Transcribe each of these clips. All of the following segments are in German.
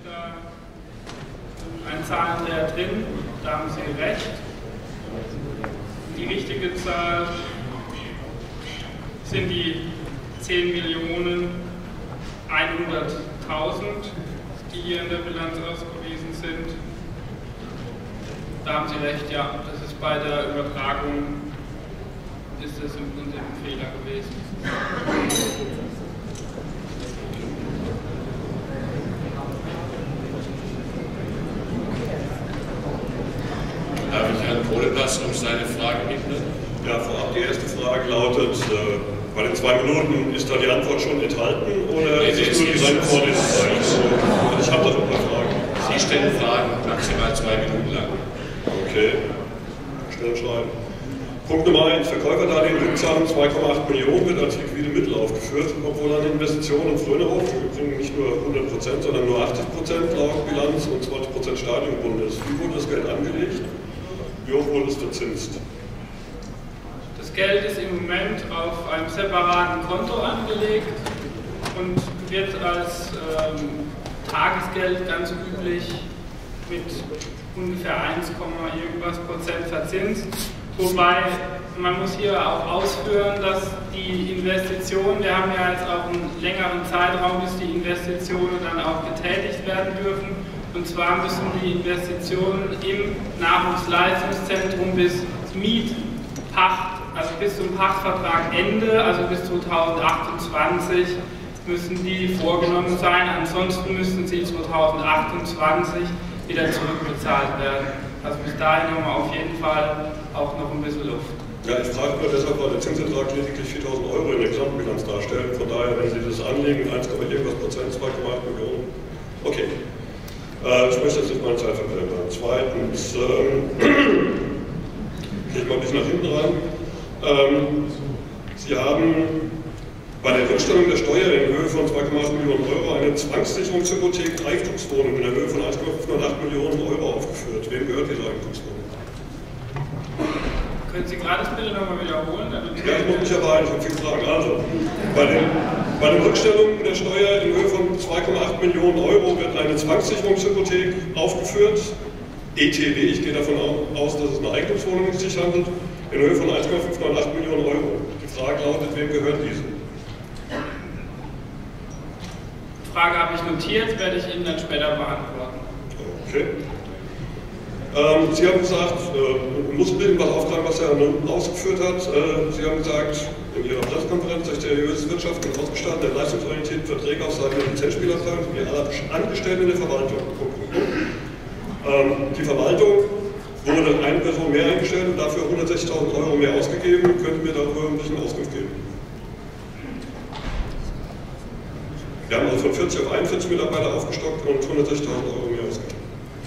da ein Zahlendreher drin, da haben Sie recht. Die richtige Zahl sind die 10.100.000, die hier in der Bilanz ausgewiesen sind. Da haben Sie recht, ja, das ist bei der Übertragung, ist das im Prinzip ein Fehler gewesen. Darf ich Herrn Kohleplatz um seine Frage bitten? Ja, vorab die erste Frage lautet, bei den 2 Minuten ist da die Antwort schon enthalten oder ist es nur die reine Vorlesezeit? Ich habe da noch ein paar Fragen. Sie stellen Fragen maximal 2 Minuten lang. Okay, schnell schreiben. Punkt Nummer 1, Verkäuferdarlehen Rückzahlung 2,8 Millionen wird als liquide Mittel aufgeführt, obwohl an Investitionen in Frönerhof übrigens nicht nur 100%, sondern nur 80% laut Bilanz und 20% Stadiongrund ist. Wie wurde das Geld angelegt? Wie hoch wurde es verzinst? Das Geld ist im Moment auf einem separaten Konto angelegt und wird als Tagesgeld ganz üblich mit ungefähr 1, irgendwas Prozent verzinst. Wobei man muss hier auch ausführen, dass die Investitionen, wir haben ja jetzt auch einen längeren Zeitraum, bis die Investitionen dann auch getätigt werden dürfen. Und zwar müssen die Investitionen im Nahrungsleistungszentrum bis Mietpacht, also bis zum Pachtvertragende, also bis 2028, müssen die vorgenommen sein. Ansonsten müssen sie 2028 wieder zurückbezahlt werden. Also bis dahin haben wir auf jeden Fall auch noch ein bisschen Luft. Ja, ich frage nur deshalb, weil der Zinsertrag lediglich 4.000 Euro in der Gesamtbilanz darstellt. Von daher, wenn Sie das anlegen, 1, irgendwas Prozent, 2,8 Millionen. Okay. Ich möchte jetzt nicht meine Zeit verplempern. Zweitens, gehe ich mal ein bisschen nach hinten ran. Sie haben bei der Rückstellung der Steuer in Höhe von 2,8 Millionen Euro eine Zwangssicherungshypothek Eigentumswohnung in der Höhe von 1,508 Millionen Euro aufgeführt. Wem gehört diese Eigentumswohnung? Können Sie gerade das bitte nochmal wiederholen? Ja, ich muss mich ja beeilen, ich habe viele Fragen. Also, bei den Rückstellungen der Steuer in Höhe von 2,8 Millionen Euro wird eine Zwangssicherungshypothek aufgeführt. ETW, ich gehe davon aus, dass es eine Eigentumswohnung sich handelt, in Höhe von 1,598 Millionen Euro. Die Frage lautet, wem gehört diese? Die Frage habe ich notiert, werde ich Ihnen dann später beantworten. Okay. Sie haben gesagt, ich muss ein bisschen was auftragen, was Herr Nunten ausgeführt hat. Sie haben gesagt, in Ihrer Pressekonferenz, durch seriöse Wirtschaft und ausgestattete leistungsorientierten Verträge auf Seiten der Lizenzspielerabteilung sowie aller Angestellten in der Verwaltung. Die Verwaltung wurde eine Person mehr eingestellt und dafür 160.000 Euro mehr ausgegeben. Können Sie mir darüber ein bisschen Auskunft geben? Wir haben also von 40 auf 41 Mitarbeiter aufgestockt und 160.000 Euro mehr ausgegeben.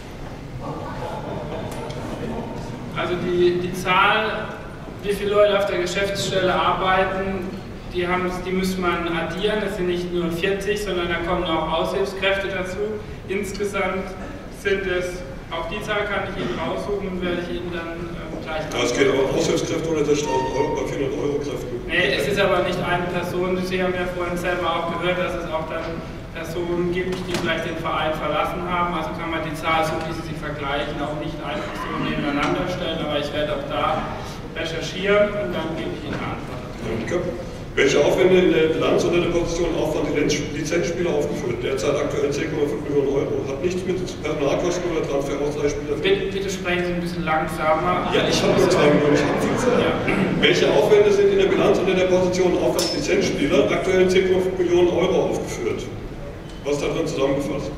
Also die Zahl, wie viele Leute auf der Geschäftsstelle arbeiten, die muss man addieren. Das sind nicht nur 40, sondern da kommen auch Aushilfskräfte dazu. Insgesamt sind es, auch die Zahl kann ich Ihnen raussuchen und werde ich Ihnen dann gleich sagen. Es geht aber Aushilfskräfte 160.000 Euro bei 400 Euro Kräften. Nee, es ist aber nicht eine Person. Sie haben ja vorhin selber auch gehört, dass es auch dann Personen gibt, die vielleicht den Verein verlassen haben. Also kann man die Zahl, so wie Sie sie vergleichen, auch nicht einfach so nebeneinander stellen. Aber ich werde auch da recherchieren und dann gebe ich Ihnen eine Antwort. Danke. Welche Aufwände in der Bilanz unter der Position Aufwand Lizenzspieler aufgeführt? Derzeit aktuell 10,5 Millionen Euro. Hat nichts mit Personalkosten oder Transferausgleichsspieler. Bitte sprechen Sie ein bisschen langsamer. Ja, ich habe nur 2 Minuten, ich habe viel Zeit. Ja. Welche Aufwände sind in der Bilanz unter der Position Aufwand Lizenzspieler aktuell 10,5 Millionen Euro aufgeführt? Was ist da drin zusammengefasst?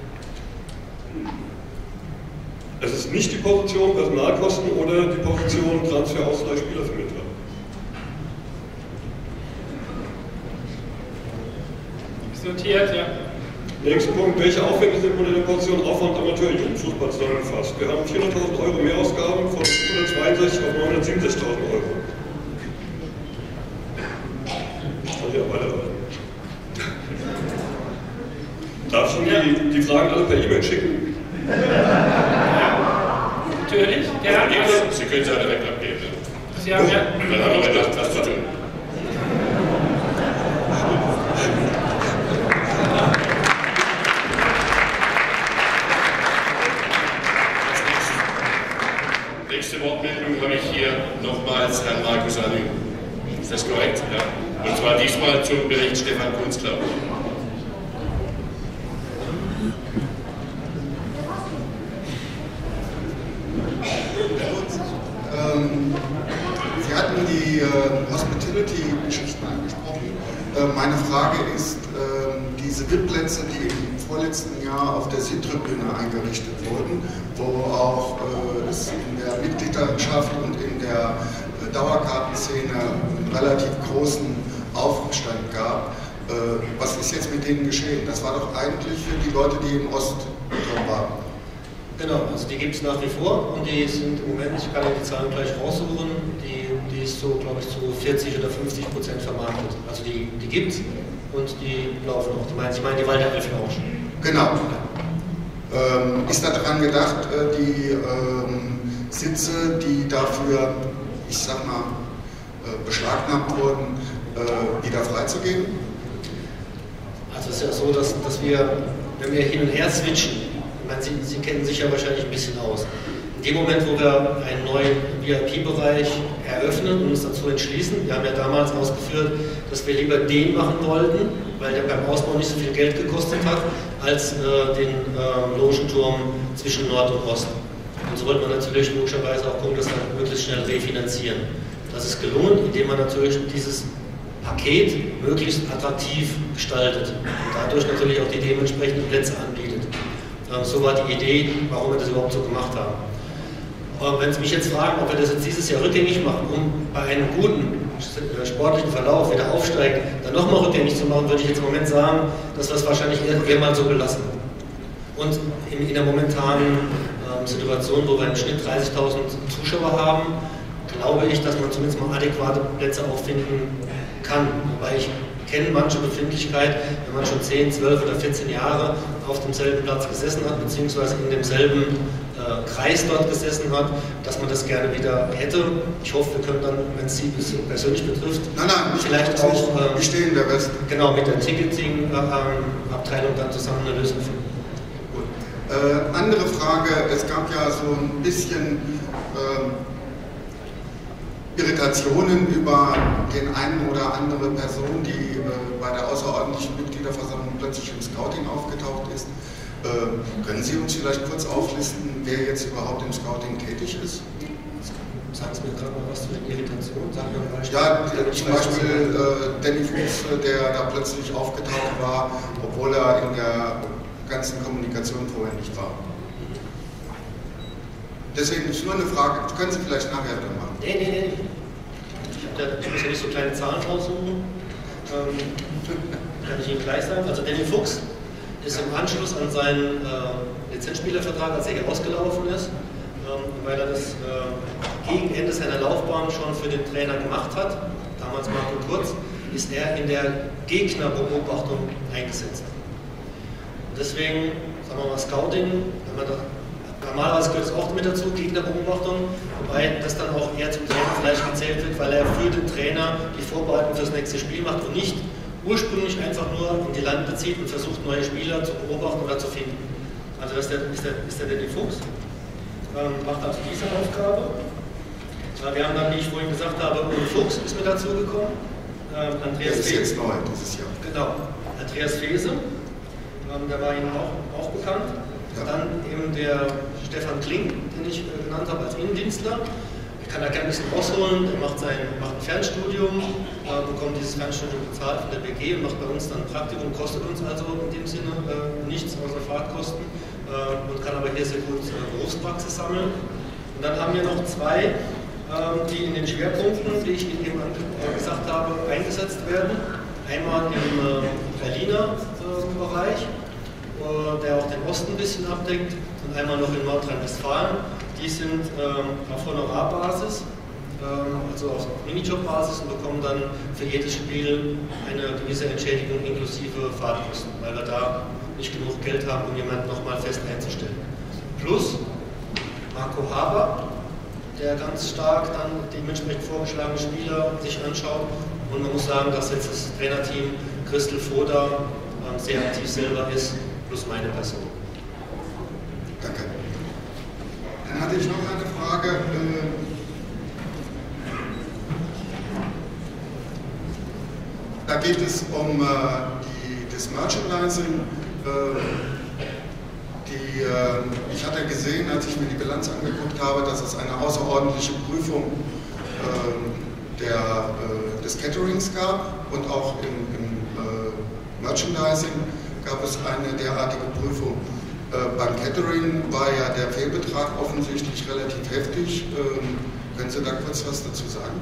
Es ist nicht die Position Personalkosten oder die Position Transferausgleichsspielervermittler. Notiert, ja. Nächster Punkt, welche Aufwände sind unter der Position Aufwand Amateur-Jugendfußball zusammengefasst? Wir haben 400.000 Euro Mehrausgaben von 162 auf 967.000 Euro. Kann ich auch weiterleiten. Darf ich Ihnen die Fragen alle per E-Mail schicken? Ja, natürlich. Ja, Sie können es ja direkt abgeben. Sie haben ja. Dann haben wir was zu tun. nochmals Herrn Markus Anü. Ist das korrekt? Ja. Und zwar diesmal zum Bericht Stefan Kunz, glaube ich. Sie hatten die Hospitality-Geschichten angesprochen. Meine Frage ist, diese VIP-Plätze, die im vorletzten Jahr auf der Südtribüne eingerichtet wurden, wo auch es in der Mitgliedschaft und in der Dauerkartenszene einen relativ großen Aufstand gab. Was ist jetzt mit denen geschehen? Das war doch eigentlich für die Leute, die im Ostturm waren. Genau, also die gibt es nach wie vor und die sind im Moment, ich kann ja die Zahlen gleich raussuchen, die ist so, glaube ich, zu 40 oder 50% vermarktet. Also die gibt es und die laufen auch. Ich meine, die Walter Elfen auch schon. Genau. Ist da daran gedacht, die Sitze, die dafür, ich sag mal, beschlagnahmt wurden, wieder freizugeben? Also es ist ja so, dass wir, wenn wir hin und her switchen, ich meine, Sie kennen sich ja wahrscheinlich ein bisschen aus. In dem Moment, wo wir einen neuen VIP-Bereich eröffnen und uns dazu entschließen, wir haben ja damals ausgeführt, dass wir lieber den machen wollten, weil der beim Ausbau nicht so viel Geld gekostet hat, als den Logenturm zwischen Nord und Ost. Und so wollten wir natürlich logischerweise auch gucken, dass wir möglichst schnell refinanzieren. Das ist gelungen, indem man natürlich dieses Paket möglichst attraktiv gestaltet und dadurch natürlich auch die dementsprechenden Plätze anbietet. So war die Idee, warum wir das überhaupt so gemacht haben. Aber wenn Sie mich jetzt fragen, ob wir das jetzt dieses Jahr rückgängig machen, um bei einem guten sportlichen Verlauf wieder aufsteigen, dann nochmal rückgängig zu machen, würde ich jetzt im Moment sagen, dass wir es wahrscheinlich eher mal so belassen. Und in der momentanen Situation, wo wir im Schnitt 30.000 Zuschauer haben, glaube ich, dass man zumindest mal adäquate Plätze auch finden kann. Wobei ich kenne manche Befindlichkeit, wenn man schon 10, 12 oder 14 Jahre auf demselben Platz gesessen hat, beziehungsweise in demselben Kreis dort gesessen hat, dass man das gerne wieder hätte. Ich hoffe, wir können dann, wenn es Sie persönlich betrifft, nicht vielleicht auch bestehen der Rest. Genau, mit der Ticketing-Abteilung dann zusammen eine Lösung finden. Gut. Andere Frage, es gab ja so ein bisschen Irritationen über den einen oder andere Person, die bei der außerordentlichen Mitgliederversammlung plötzlich im Scouting aufgetaucht ist. Können Sie uns vielleicht kurz auflisten, wer jetzt überhaupt im Scouting tätig ist? Sagen Sie mir gerade mal was zu den Irritationen. Sagen wir mal ja, zum Beispiel Danny Fuchs, der da plötzlich aufgetaucht war, obwohl er in der ganzen Kommunikation vorher nicht war. Deswegen ist nur eine Frage, können Sie vielleicht nachher dann machen? Nee. Ich muss ja nicht so kleine Zahlen raussuchen. Kann ich Ihnen gleich sagen. Also Danny Fuchs ist im Anschluss an seinen Lizenzspielervertrag, als er hier ausgelaufen ist, weil er das gegen Ende seiner Laufbahn schon für den Trainer gemacht hat, damals Marco Kurz, ist er in der Gegnerbeobachtung eingesetzt. Und deswegen, sagen wir mal, Scouting, wenn man da normalerweise gehört es auch mit dazu, Gegnerbeobachtung, wobei das dann auch eher zum Trainer vielleicht gezählt wird, weil er für den Trainer die Vorbereitung fürs nächste Spiel macht und nicht ursprünglich einfach nur in die Lande zieht und versucht, neue Spieler zu beobachten oder zu finden. Also das ist der Danny Fuchs, macht also diese Aufgabe. Wir haben dann, wie ich vorhin gesagt habe, Uwe Fuchs ist mit dazu gekommen. Andreas ist jetzt neu dieses Jahr. Genau, Andreas Fese, der war Ihnen auch bekannt. Ja. Dann eben der Stefan Klink, den ich genannt habe als Innendienstler. Er kann da gerne ein bisschen ausholen, er macht ein Fernstudium, bekommt dieses Fernstudium bezahlt von der BG und macht bei uns dann ein Praktikum, kostet uns also in dem Sinne nichts außer Fahrtkosten und kann aber hier sehr gut Berufspraxis sammeln. Und dann haben wir noch zwei, die in den Schwerpunkten, wie ich Ihnen eben gesagt habe, eingesetzt werden. Einmal im Berliner Bereich, der auch den Osten ein bisschen abdeckt, und einmal noch in Nordrhein-Westfalen. Die sind auf Honorarbasis, also auf Minijob-Basis, und bekommen dann für jedes Spiel eine gewisse Entschädigung inklusive Fahrtkosten, weil wir da nicht genug Geld haben, um jemanden nochmal fest einzustellen. Plus Marco Haber, der ganz stark dann dementsprechend vorgeschlagene Spieler sich anschaut. Und man muss sagen, dass jetzt das Trainerteam Christel Foda sehr aktiv selber ist, plus meine Person. Danke. Dann hatte ich noch eine Frage. geht es um das Merchandising. Ich hatte gesehen, als ich mir die Bilanz angeguckt habe, dass es eine außerordentliche Prüfung des Caterings gab und auch im Merchandising gab es eine derartige Prüfung. Beim Catering war ja der Fehlbetrag offensichtlich relativ heftig. Können Sie da kurz was dazu sagen?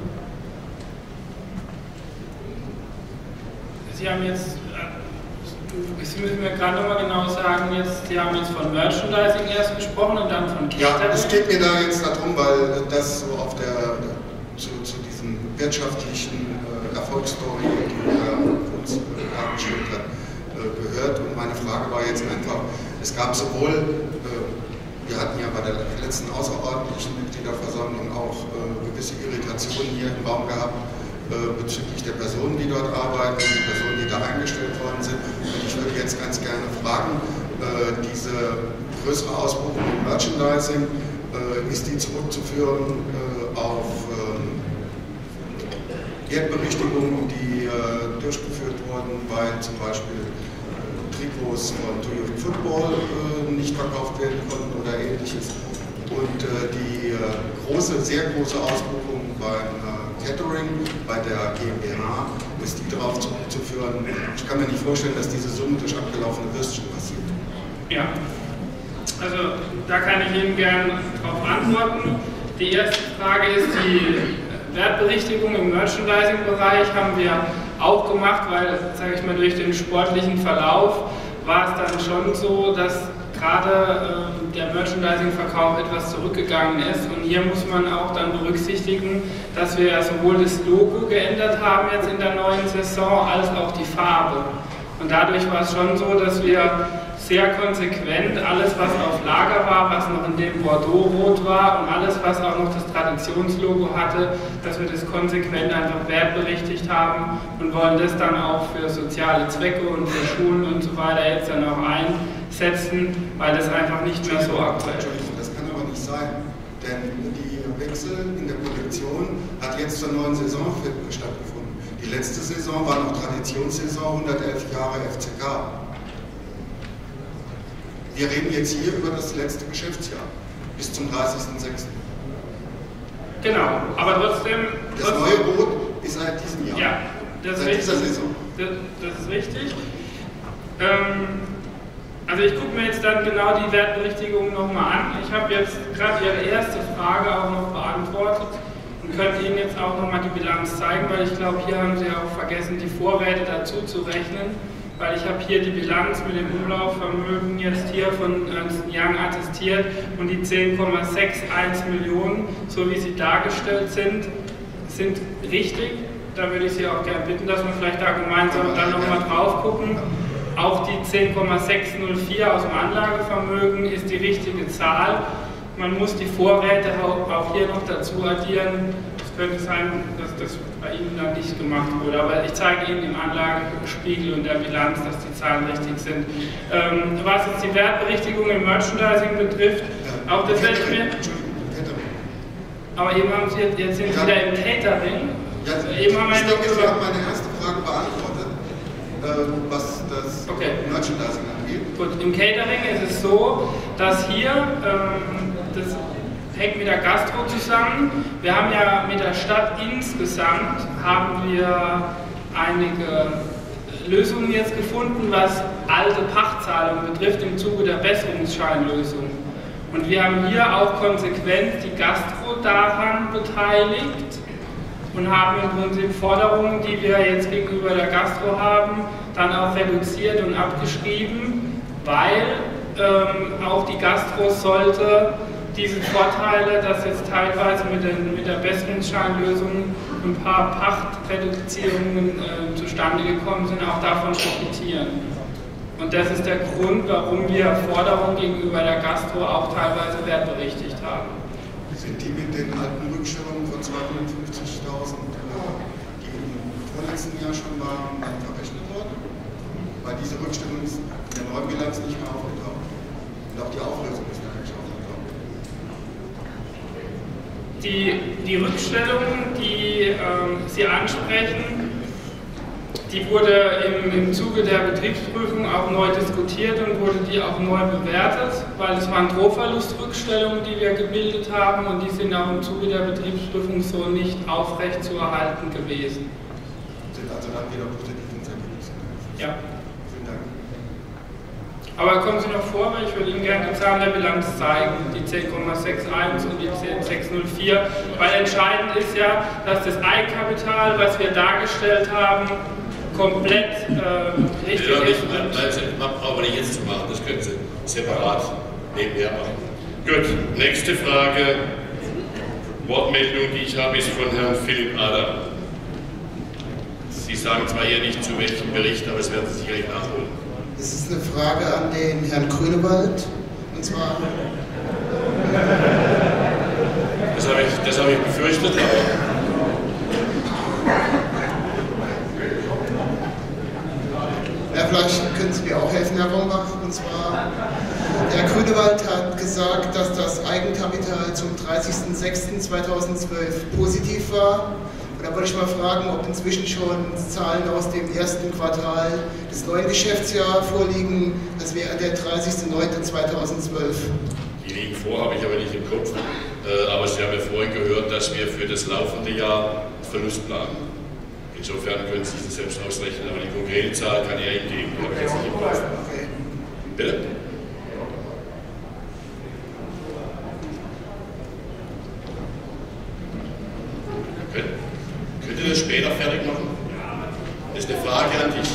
Sie haben jetzt, Sie müssen mir gerade nochmal genau sagen, Sie haben jetzt von Merchandising erst gesprochen und dann von Catering. Ja, es geht mir da jetzt darum, weil das so auf zu diesem wirtschaftlichen Erfolgsstory, die er uns dargestellt hat, gehört. Und meine Frage war jetzt einfach, es gab sowohl, wir hatten ja bei der letzten außerordentlichen Mitgliederversammlung auch gewisse Irritationen hier im Raum gehabt bezüglich der Personen, die dort arbeiten, die Personen, die da eingestellt worden sind. Und ich würde jetzt ganz gerne fragen, diese größere Ausbuchung im Merchandising, ist die zurückzuführen auf Geldberichtigungen, die durchgeführt wurden, weil zum Beispiel Trikots von To Youth Football nicht verkauft werden konnten oder ähnliches. Und die sehr große Ausbuchung beim Catering, bei der GmbH, ist die darauf zurückzuführen. Ich kann mir nicht vorstellen, dass diese Summe durch abgelaufene Würstchen passiert. Ja, also da kann ich Ihnen gerne darauf antworten. Die erste Frage ist, die Wertberichtigung im Merchandising-Bereich haben wir auch gemacht, weil, sage ich mal, durch den sportlichen Verlauf war es dann schon so, dass gerade der Merchandising-Verkauf etwas zurückgegangen ist. Und hier muss man auch dann berücksichtigen, dass wir sowohl das Logo geändert haben jetzt in der neuen Saison, als auch die Farbe. Und dadurch war es schon so, dass wir sehr konsequent alles, was auf Lager war, was noch in dem Bordeaux-Rot war und alles, was auch noch das Traditionslogo hatte, dass wir das konsequent einfach wertberichtigt haben und wollen das dann auch für soziale Zwecke und für Schulen und so weiter jetzt dann auch einsetzen, weil das einfach nicht mehr so aktuell ist. Entschuldigung, das kann aber nicht sein, denn die Wechsel in der Kollektion hat jetzt zur neuen Saison stattgefunden. Die letzte Saison war noch Traditionssaison, 111 Jahre FCK. Wir reden jetzt hier über das letzte Geschäftsjahr, bis zum 30.06. Genau, aber trotzdem... Das neue Rot ist seit diesem Jahr. Ja, das ist seit richtig. Dieser Saison. Das ist richtig. Also ich gucke mir jetzt dann genau die Wertberichtigung nochmal an. Ich habe jetzt gerade Ihre erste Frage auch noch beantwortet und könnte Ihnen jetzt auch nochmal die Bilanz zeigen, weil ich glaube, hier haben Sie auch vergessen, die Vorräte dazu zu rechnen. Weil ich habe hier die Bilanz mit dem Umlaufvermögen jetzt hier von Ernst & Young attestiert und die 10,61 Millionen, so wie sie dargestellt sind richtig. Da würde ich Sie auch gerne bitten, dass wir vielleicht da gemeinsam dann nochmal drauf gucken. Auch die 10,604 aus dem Anlagevermögen ist die richtige Zahl. Man muss die Vorräte auch hier noch dazu addieren. Es könnte sein, dass das bei Ihnen dann nicht gemacht wurde, aber ich zeige Ihnen im Anlagespiegel und der Bilanz, dass die Zahlen richtig sind. Was jetzt die Wertberichtigung im Merchandising betrifft, auch das werde ich mir... Aber eben haben Sie, jetzt sind Sie wieder im Catering. Ja, eben haben ich denke, Sie haben meine erste Frage beantwortet, was das Merchandising angeht. Gut, im Catering ist es so, dass hier, das hängt mit der Gastro zusammen. Wir haben ja mit der Stadt insgesamt haben wir einige Lösungen jetzt gefunden, was alte Pachtzahlungen betrifft im Zuge der Besserungsscheinlösung. Und wir haben hier auch konsequent die Gastro daran beteiligt und haben im Prinzip Forderungen, die wir jetzt gegenüber der Gastro haben, dann auch reduziert und abgeschrieben, weil auch die Gastro sollte diese Vorteile, dass jetzt teilweise mit der Besserungsscheinlösung ein paar Pachtreduzierungen zustande gekommen sind, auch davon profitieren. Und das ist der Grund, warum wir Forderungen gegenüber der Gastro auch teilweise wertberichtigt haben. Sind die mit den alten Rückstellungen von 250.000, die im vorletzten Jahr schon waren, verrechnet worden? Weil diese Rückstellung ist in der neuen Bilanz nicht mehr aufgetaucht. Und auch die Auflösung ist gar nicht aufgetaucht. Die Rückstellungen, die Sie ansprechen, Die wurde im Zuge der Betriebsprüfung auch neu diskutiert und wurde die auch neu bewertet, weil es waren Drohverlustrückstellungen, die wir gebildet haben und die sind auch im Zuge der Betriebsprüfung so nicht aufrecht zu erhalten gewesen. Sind also dann wieder positive Ergebnisse? Ja. Vielen Dank. Aber kommen Sie noch vor, weil ich würde Ihnen gerne die Zahlen der Bilanz zeigen, die 10,61 und die 10,604, weil entscheidend ist ja, dass das Eigenkapital, was wir dargestellt haben, komplett richtig ist. Nein, brauchen wir nicht jetzt zu machen, das können Sie separat nebenher machen. Gut, nächste Frage, Wortmeldung, die ich habe, ist von Herrn Philipp Adam. Sie sagen zwar eher nicht zu welchem Bericht, aber es werden Sie sicherlich nachholen. Es ist eine Frage an den Herrn Grünewald, und zwar... Das habe ich befürchtet, aber... Ja, vielleicht können Sie mir auch helfen, Herr Rombach. Und zwar, Herr Grünewald hat gesagt, dass das Eigenkapital zum 30.06.2012 positiv war. Und da wollte ich mal fragen, ob inzwischen schon Zahlen aus dem ersten Quartal des neuen Geschäftsjahres vorliegen. Das wäre der 30.09.2012. Die liegen vor, habe ich aber nicht im Kopf. Aber Sie haben ja vorhin gehört, dass wir für das laufende Jahr Verlust planen. Insofern können Sie sich das selbst ausrechnen, aber die konkrete Zahl kann er Ihnen geben. Die habe ich jetzt nicht im Kopf. Okay. Bitte? Könnt ihr das später fertig machen? Das ist eine Frage an dich.